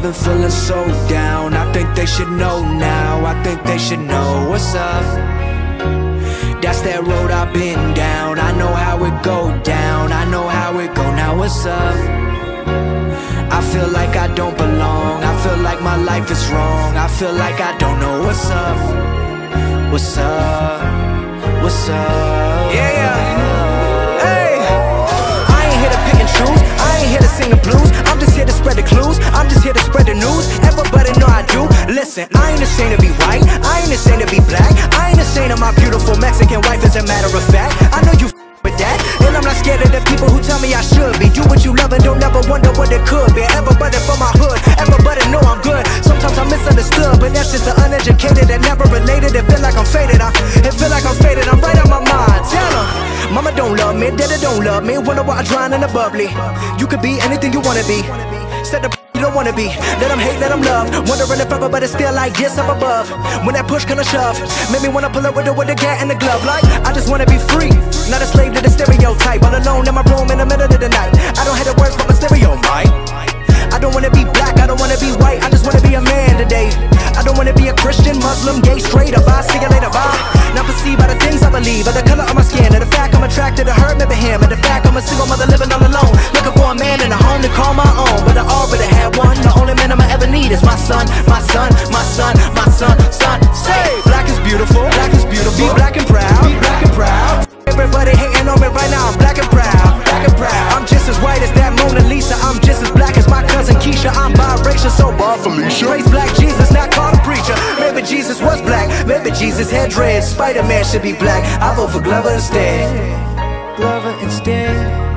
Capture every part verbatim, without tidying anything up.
been feeling so down. I think they should know now. I think they should know what's up. That's that road I've been down. I know how it go down. I know how it go. Now what's up? I feel like I don't belong. I feel like my life is wrong. I feel like I don't know what's up. What's up? What's up? Yeah. Hey, I ain't here to pick and choose. I ain't here to sing the blues. I'm just here to spread the clues. I'm just here to spread the news. Everybody know I do. Listen, I ain't ashamed to be white. I ain't ashamed to be black. I ain't ashamed of my beautiful Mexican wife, as a matter of fact. I know you with that, and I'm not scared of the people who tell me I should be. Do what you love and don't ever wonder what it could be. Everybody from my hood, everybody know I'm good. Sometimes I'm misunderstood, but that's just the uneducated that never related. It feel like I'm faded, I, it feel like I'm faded. I'm right on my mind. Tell them, mama don't love me, daddy don't love me. Wonder why I drown in the bubbly. You could be anything you wanna be. Said the you don't wanna be. Let them hate, let them love. Wondering if everybody still like this up above. When that push gonna shove, made me wanna pull up with the with the gat and the glove. Like, I just wanna be free, not a slave to the stereotype. All alone in my room in the middle of the night. I don't hate the words, but my stereo mic. I don't wanna be black, I don't wanna be white. I just wanna be a man today. I don't wanna be a Christian, Muslim, gay, straight, or bi, see you later, bye. Not perceived by the things I believe, or the color of my skin, or the fact I'm attracted to her, maybe him, or the fact I'm a single mother living all alone, looking for a man in a home to call my own. But I already had one. The only man I'ma ever need is my son, my son, my son, my son, son. Say, black is beautiful, black is beautiful. Be black and proud, be black and proud. Everybody hating on me right now, I'm black and proud, black and proud. I'm just as white as that Mona Lisa. I'm just as black as my cousin Keisha. I'm biracial, so bar Felicia. Praise black Jesus, not called a preacher. Maybe Jesus was black, maybe Jesus had dreads. Spider-Man should be black, I vote for Glover instead. Glover instead.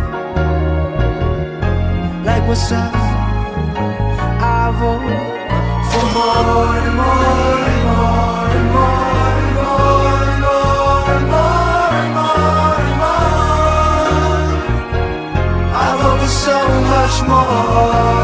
Like what's up? I vote for more and more and more and more and more and more and more and more and more. I vote for so much more.